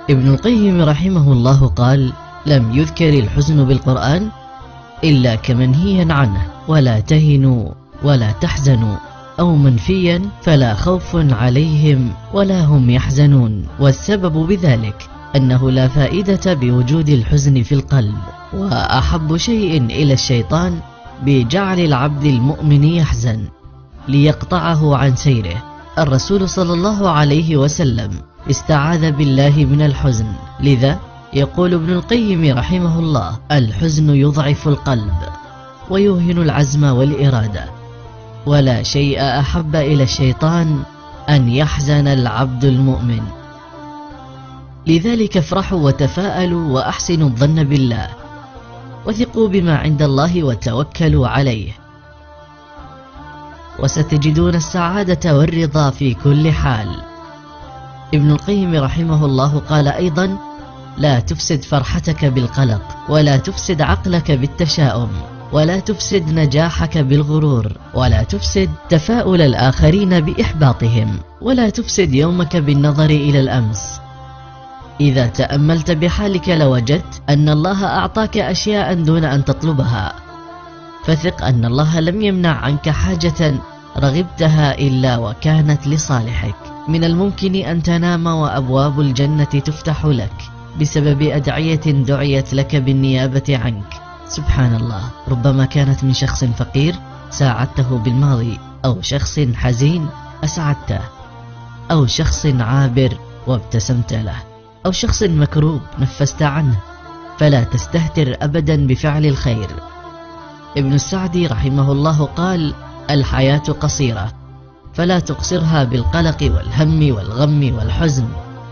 ابن القيم رحمه الله قال: لم يذكر الحزن بالقرآن إلا كمنهيا عنه، ولا تهنوا ولا تحزنوا، أو منفيا فلا خوف عليهم ولا هم يحزنون. والسبب بذلك أنه لا فائدة بوجود الحزن في القلب، وأحب شيء إلى الشيطان بجعل العبد المؤمن يحزن ليقطعه عن سيره. الرسول صلى الله عليه وسلم استعاذ بالله من الحزن، لذا يقول ابن القيم رحمه الله: الحزن يضعف القلب ويوهن العزم والإرادة، ولا شيء أحب إلى الشيطان أن يحزن العبد المؤمن. لذلك افرحوا وتفاءلوا وأحسنوا الظن بالله، وثقوا بما عند الله وتوكلوا عليه، وستجدون السعادة والرضا في كل حال. ابن القيم رحمه الله قال أيضا: لا تفسد فرحتك بالقلق، ولا تفسد عقلك بالتشاؤم، ولا تفسد نجاحك بالغرور، ولا تفسد تفاؤل الآخرين بإحباطهم، ولا تفسد يومك بالنظر إلى الأمس. إذا تأملت بحالك لوجدت أن الله أعطاك أشياء دون أن تطلبها، فثق أن الله لم يمنع عنك حاجة رغبتها إلا وكانت لصالحك. من الممكن أن تنام وأبواب الجنة تفتح لك بسبب أدعية دعيت لك بالنيابة عنك. سبحان الله، ربما كانت من شخص فقير ساعدته بالماضي، أو شخص حزين أسعدته، أو شخص عابر وابتسمت له، أو شخص مكروب نفست عنه. فلا تستهتر أبدا بفعل الخير. ابن السعدي رحمه الله قال: الحياة قصيرة، فلا تقصرها بالقلق والهم والغم والحزن.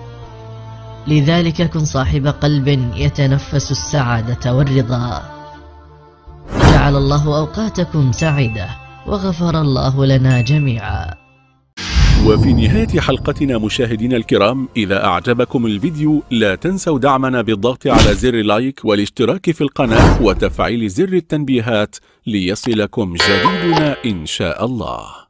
لذلك كن صاحب قلب يتنفس السعادة والرضا. جعل الله أوقاتكم سعيدة، وغفر الله لنا جميعا. وفي نهاية حلقتنا مشاهدينا الكرام، إذا أعجبكم الفيديو لا تنسوا دعمنا بالضغط على زر لايك والاشتراك في القناة وتفعيل زر التنبيهات ليصلكم جديدنا إن شاء الله.